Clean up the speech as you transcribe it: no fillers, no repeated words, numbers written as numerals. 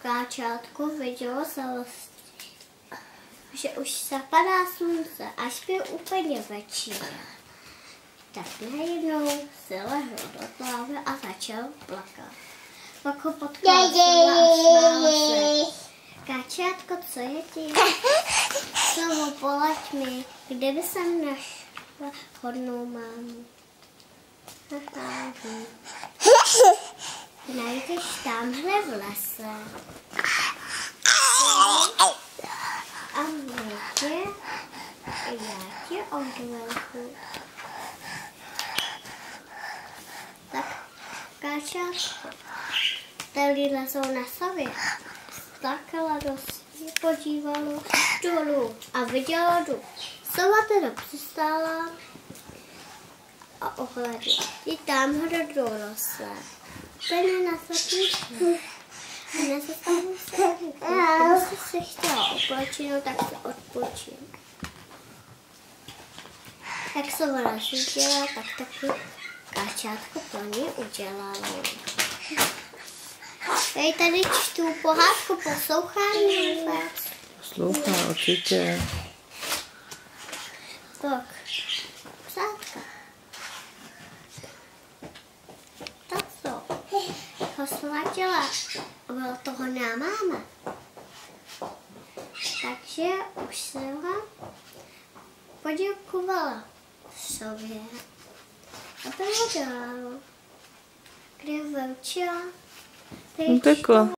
káčátku vidělo se vlastně, že už zapadá slunce, až byl úplně večer. Tak najednou se lehl do tlávy a začal plakat. Pak ho potkala a smála se. Káčátko, co je ti? Slovo, poleď mi, kdyby jsem našla hodnou mámu. Najdeš tamhle v lese. A já tě odvedu. Tak, káčátko, tady lezou na sobě. Stakala dosti, podívalo dolů a viděla dům. Sova teda přistála a ohledla. I tamhle dorosla. Ten je na sopíčku. A nezastavu se. Kdyby se chtěla odpočinout, tak se odpočinu. Jak Sova nařídila, tak taky káčátko pro ní udělala. Já tady čtu pohádku, poslouchání vůbec. Poslouchá, určitě. Tak, psátka. Tato ho sladila, bylo toho máma. Takže už se ho poděkovala sobě. A bylo dál. Kde vlčela, Utekla.